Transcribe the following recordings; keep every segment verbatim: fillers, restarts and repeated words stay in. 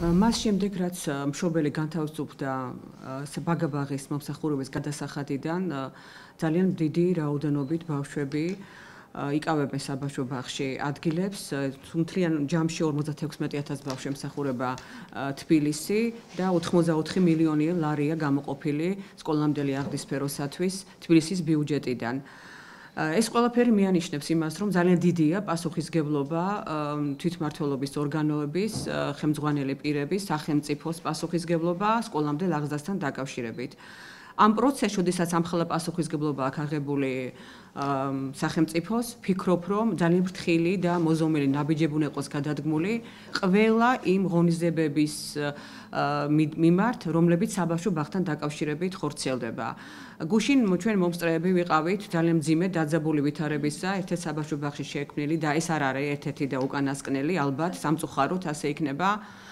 მას შემდეგ, რაც მშობელი განთავისუფლდა ბაგაბაღის მომსახურების გადასახადიდან, ძალიან დიდი რაოდენობით ბავშვები იკავებენ საბავშვო ბაღში ადგილებს, მთლიან ჯამში ორმოცდათექვსმეტი ათას ბავშვი ემსახურება თბილისი და ოთხმოცდაოთხი მილიონი ლარია გამოყოფილი სკოლამდელი აღდისფეროსათვის თბილისის ბიუჯეტიდან. ეს ყველაფერი მიანიშნებს იმას, რომ ძალიან დიდია პასუხისგებლობა თვითმმართველობის ორგანოების, ხელმძღვანელი პირების, სახელმწიფოს პასუხისგებლობა სკოლამდელ აღზრდასთან დაკავშირებით. ამ პროცესში, როდესაც ამხელა პასუხისგებლობა აქვს აღებული სახელმწიფოს, ფიქრობ, რომ ძალიან ფრთხილი და მოზომილი ნაბიჯები უნდა იყოს გადადგმული ყველა იმ ღონისძიებების მიმართ, რომლებიც საბავშვო ბაღთან დაკავშირებით ხორციელდება. გუშინ ჩვენ მომსწრეები ვიყავით ძალიან მძიმე დაძაბული ვითარებისა ერთ-ერთ საბავშვო ბაღში შექმნილი და ეს არ არის ერთ-ერთი და უკანასკნელი, ალბათ სამწუხაროდ ასე იქნება.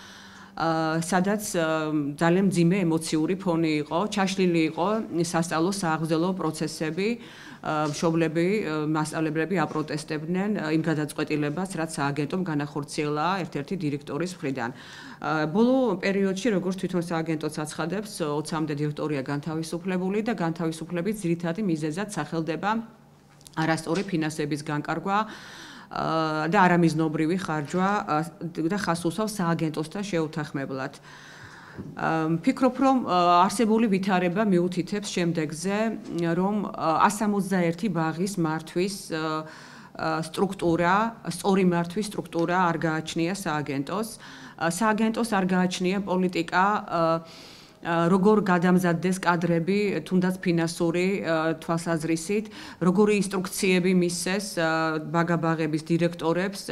სადაც ძალიან მძიმე ემოციური ფონი იყო, ჩაშლილი იყო სასწავლო სააღზელო პროცესები, მშობლები, მასწავლებლები აპროტესტებდნენ იმ გადაწყვეტილებას, რაც სააგენტომ განახორციელა ერთ-ერთი დირექტორის მხრიდან. ბოლო პერიოდში, როგორც თვითონ სააგენტოც აცხადებს, ოცამდე დირექტორია განთავისუფლებული და განთავისუფლების ძირითადი მიზეზად სახელდება არასწორი ფინანსების განკარგვა და არამიზნობრივი ხარჯვა და ხაზს უსვავს სააგენტოსთან შეუთანხმებლად. Ფიქრობ, რომ არსებული ვითარება მიუთითებს შემდეგზე, რომ εκατს სამოცდაერთი ბაღის მართვის სტრუქტურა, სწორი მართვის სტრუქტურა არ გააჩნია სააგენტოს. სააგენტოს არ გააჩნია პოლიტიკა როგორ გადამზადდეს კადრები, თუნდაც ფინანსური თვალსაზრისით, როგორი ინსტრუქციები მისცეს ბაგაბაღების დირექტორებს.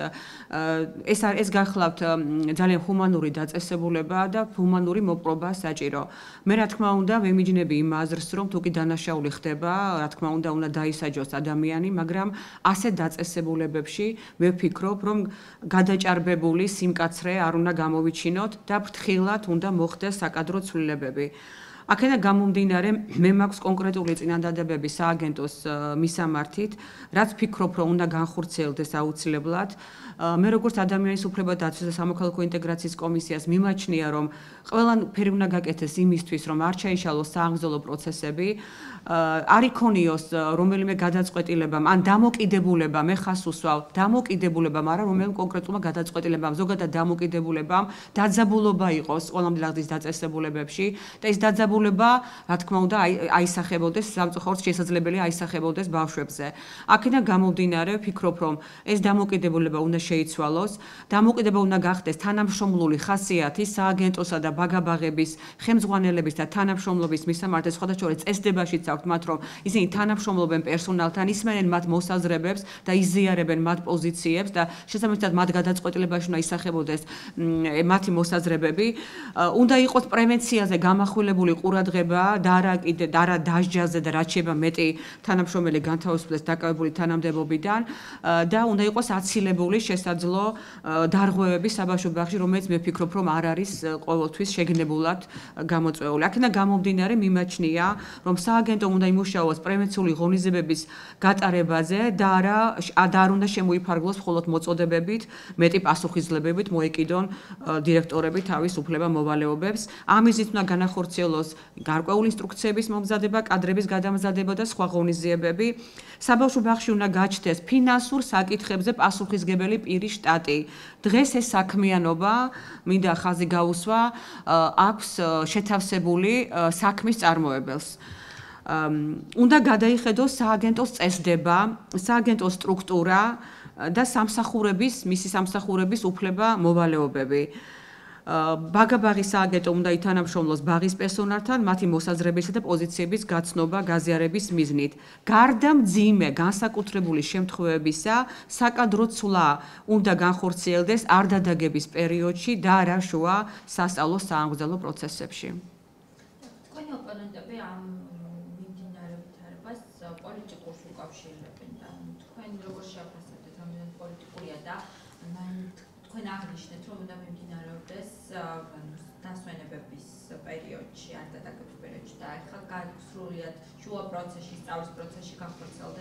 ეს ეს გახლავთ ძალიან ჰუმანური დაწესებულება და ჰუმანური მოპყრობა საჭირო. მე რა თქმა უნდა ვემიჯნები იმ აზრს, რომ თუ კი დანაშაული ხდება, რა თქმა უნდა უნდა დაისაჯოს ადამიანი, მაგრამ ასეთ დაწესებულებებში მე ვფიქრობ, რომ გადაჭარბებული სიმკაცრე არ უნდა გამოვიჩინოთ და ფრთხილად უნდა მოხდეს საკადრო ცვლილებები. აქედან გამომდინარე, მე მაქვს კონკრეტული წინადადებები სააგენტოს მისამართით, რაც ვფიქრობ, რომ უნდა განხორციელდეს აუცილებლად. მე როგორც ადამიანის უფლებათა დაცვის და სამოქალაქო ინტეგრაციის კომისიას მიმაჩნია, რომ ყველაფერი უნდა გაკეთდეს იმისთვის, რომ არ ჩაიშალოს სააღზელო პროცესები, არ იქონიოს რომელიმე გადაწყვეტილებამ, ან დამოკიდებულებამ, მე ხაზს უსვავ, დამოკიდებულებამ, არა რომელიმე კონკრეტულმა გადაწყვეტილებამ, ზოგადად დამოკიდებულებამ, დაძაბულობა იყოს სკოლამდელ აღზრდის დაწესებულებებში და ეს დაძაბულება, რა თქმა უნდა, აისახებოდეს, სამწუხაროდ შესაძლებელია აისახებოდეს ბავშვებზე. აქედან გამომდინარე, ვფიქრობ, რომ ეს დამოკიდებულება უნდა შეიცვალოს, დამოკიდებულება უნდა გახდეს თანამშრომლული ხასიათი სააგენტოსა და ბაგაბაღების ხელმძღვანელების და თანამშრომლობის მისამართი, სხვადასხვა წესდებაშიც აქვთ მათ, რომ ისინი თანამშრომლობენ პერსონალთან, ისმენენ მათ მოსაზრებებს და იზიარებენ მათ პოზიციებს და შესაბამისად მათ გადაწყვეტილებაში უნდა ისახებოდეს მათი მოსაზრებები. უნდა იყოს პრევენციაზე გამახვილებული ყურადღება და არა კიდე და არა დასჯაზე და რაც შეიძლება მეტი თანამშრომელი განთავისუფლდეს დაკავებული თანამდებობიდან და უნდა იყოს აცილებული შესაძლო დარღვევები საბავშვო ბაღში, რომელიც მე ვფიქრობ, რომ არ არის ყოველთვის შეგნებულად გამოწვეული. აქედან გამომდინარე მიმაჩნია, რომ სააგენტომ უნდა იმუშაოს პრევენციული ღონისძიებების გატარებაზე და არა და არ უნდა შემოიფარგლოს მხოლოდ მოწოდებებით, მეტი პასუხისმგებლობით მოეკიდონ დირექტორები თავის უფლება-მოვალეობებს. ამის უნდა განახორციელოს გარკვეული ინსტრუქციების მომზადება, კადრების გადამზადება და სხვა ღონისძიებები. საბავშვო ბაღში უნდა გაჩნდეს ფინანსურ საკითხებზე პასუხისმგებელი პირის შტატი. დღეს ეს საქმიანობა, მინდა ხაზი გაუსვა, აქვს შეთავსებული საქმის წარმოებელს. უნდა გადაიხედოს სააგენტოს წესდება, სააგენტოს სტრუქტურა და სამსახურების, მისი სამსახურების უფლება-მოვალეობები. ბაგაბაღის სააგენტო უნდა ითანამშრომლოს ბაღის პერსონალთან, მათი მოსაზრებისა და პოზიციების გაცნობა, გაზიარების მიზნით. გარდა მძიმე განსაკუთრებული შემთხვევებისა, საკადრო ცვლა უნდა განხორციელდეს არ დადაგების პერიოდში და არა შუა სასწავლო სააღზელო პროცესებში. თქვენი ოპონენტები ამ მიმდინარე ვითარებას პოლიტიკურს უკავშირებენ და თქვენ როგორ შეაფასებთ, რომ პოლიტიკურია და თქვენ აღნიშნეთ, რომ უნდა მიმდინარეობდეს დასვენებების პერიოდში, არ დადაგების პერიოდში და ახლა სრულიად შუა პროცესში, სწავლის პროცესში განხორციელდა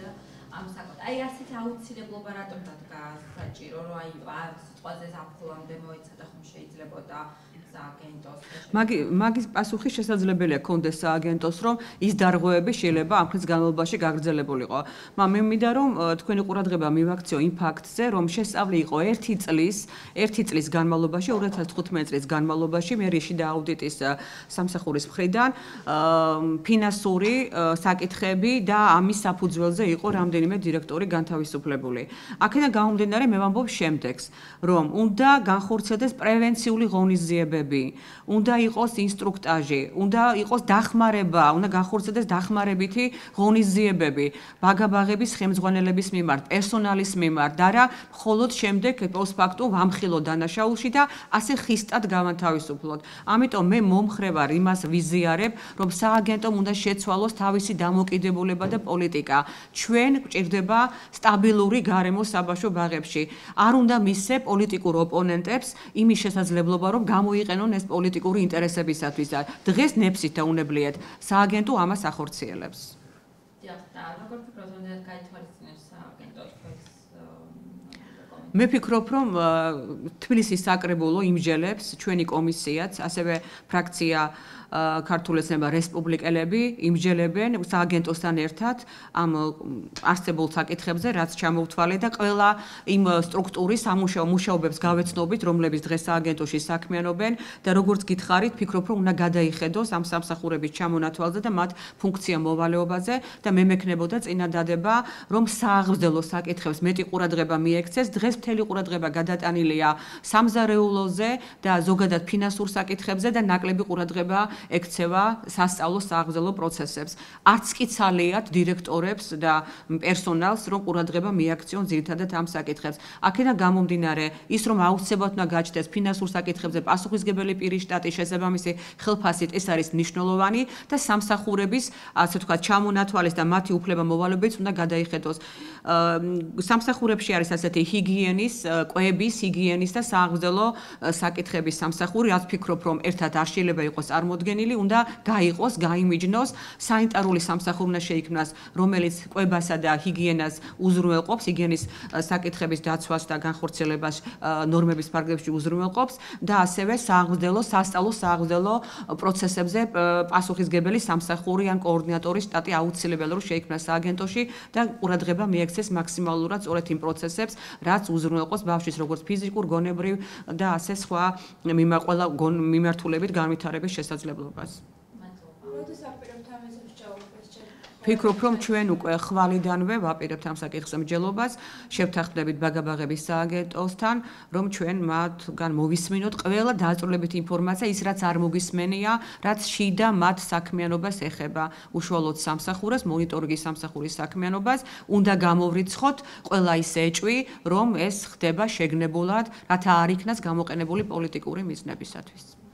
ამ საკუთარ. აი ასეთი აუცილებლობა რატომ დადგა საჭირო, რომ აი ამ სიტყვაზე ზაფხულამდე მოეცადა ხომ შეიძლებოდა სააგენტოს. მაგი მაგის პასუხი შესაძლებელია კონდეს სააგენტოს, რომ ის დარღვევები შეიძლება ამ ხნის განმავლობაში გაგრძელებულიყო. მაგრამ მე მინდა რომ თქვენი ყურადღება მივაქციო იმ ფაქტზე, რომ შესწავლი იყო ერთი წლის, ერთი წლის განმავლობაში, ორი ათას თხუთმეტი წლის განმავლობაში მე შიდა აუდიტის სამსახურის მხრიდან ფინანსური საკითხები და ამის საფუძველზე იყო რამდენიმე დირექტორი განთავისუფლებული. აქედან გამომდინარე მე ვამბობ შემდეგს, რომ უნდა განხორციელდეს პრევენციული ღონისძიებები, უნდა იყოს ინსტრუქტაჟი, უნდა იყოს დახმარება, უნდა განხორციელდეს დახმარებითი ღონისძიებები ბაგაბაღების ხელმძღვანელების მიმართ, პერსონალის მიმართ და რა მხოლოდ შემდეგ პოსტფაქტუმ ვამხილო დანაშაულში და ასე ხისტად გავანთავისუფლოთ. ამიტომ მე მომხრე ვარ იმას ვიზიარებ, რომ სააგენტომ უნდა შეცვალოს თავისი დამოკიდებულება და პოლიტიკა. ჩვენ გვჭირდება სტაბილური გარემო საბავშვო ბაღებში. არ უნდა მისცე პოლიტიკურ ოპონენტებს იმის შესაძლებლობა, რომ გამოიყენონ ეს პოლიტიკური ინტერესებისათვის და დღეს ნებსით დაუნებლიეთ სააგენტო ამას ახორციელებს. დიახ, და როგორ ფიქრობთ, უნდა გაითვალისწინოს სააგენტო თქვენს მე ფიქრობ, რომ თბილისის საკრებულო იმჯელებს ჩვენი კომისიაც, ასევე ფრაქცია ქართული ოცნება რესპუბლიკელები იმჯელებენ სააგენტოსთან ერთად ამ არსებულ საკითხებზე, რაც ჩამოვთვალე და ყველა იმ სტრუქტურის სამუშაო მუშაობებს გავეცნობით, რომლებიც დღეს სააგენტოში საქმიანობენ და როგორც გითხარით, ფიქრობ, რომ უნდა გადაიხედოს ამ სამსახურების ჩამონათვალზე და მათ ფუნქცია მოვალეობაზე და მე მექნებოდა წინადადება, რომ სააღმძელო საკითხებს მეტი ყურადღება მიექცეს. დღეს მთელი ყურადღება გადატანილია სამზარეულოზე და ზოგადად ფინანსურ საკითხებზე და ნაკლები ყურადღება ექცევა სასწავლო სააღმძელო პროცესებს. არც კი ცალიათ დირექტორებს და პერსონალს, რომ ყურადღება მიაქციონ ძირითადად ამ საკითხებს. აქედან გამომდინარე, ის რომ აუცილებლად უნდა გაჩნდეს ფინანსურ საკითხებზე პასუხისმგებელი პირის შტატის შესაბამისი ხელფასით, ეს არის მნიშვნელოვანი და სამსახურების, ასე ვთქვათ, ჩამონათვალის და მათი უფლება მოვალეობაც უნდა გადაიხედოს. სამსახურებში არის ასეთი ჰიგიენის, კვების, ჰიგიენის და სააღმძელო საკითხების სამსახური, რაც ფიქრობ, რომ ერთად არ შეიძლება იყოს წარმოდგენილი, უნდა გაიყოს, გაიმიჯნოს, სანიტარული სამსახური უნდა შეიქმნას, რომელიც კვებასა და ჰიგიენას უზრუნველყოფს, ჰიგიენის საკითხების დაცვას და განხორციელებას ნორმების ფარგლებში უზრუნველყოფს და ასევე სააღმძელო, სასწავლო სააღმძელო პროცესებზე პასუხისმგებელი სამსახური ან კოორდინატორის შტატი აუცილებელი რომ შეიქმნას სააგენტოში და ყურადღება მიექცეს მაქსიმალურად სწორედ იმ პროცესებს, რაც უზრუნველყოფს ბავშვის როგორც ფიზიკურ, გონებრივ და ასე სხვა მიმაყვალა მიმართულებით განვითარების შესაძლებლობას. ფიქრობ, რომ ჩვენ უკვე ხვალიდანვე ვაპირებთ ამ საკითხზე მსჯელობას, შევთანხმდებით ბაგაბაღების სააგენტოსთან, რომ ჩვენ მათგან მოვისმინოთ ყველა დაწვრილებითი ინფორმაცია, ის რაც არ მოგისმენია, რაც შიდა მათ საქმიანობას ეხება, უშუალოდ სამსახურს, მონიტორინგის სამსახურის საქმიანობას, უნდა გამოვრიცხოთ ყველა ის ეჭვი, რომ ეს ხდება შეგნებულად, რათა არ იქნას გამოყენებული პოლიტიკური მიზნებისათვის.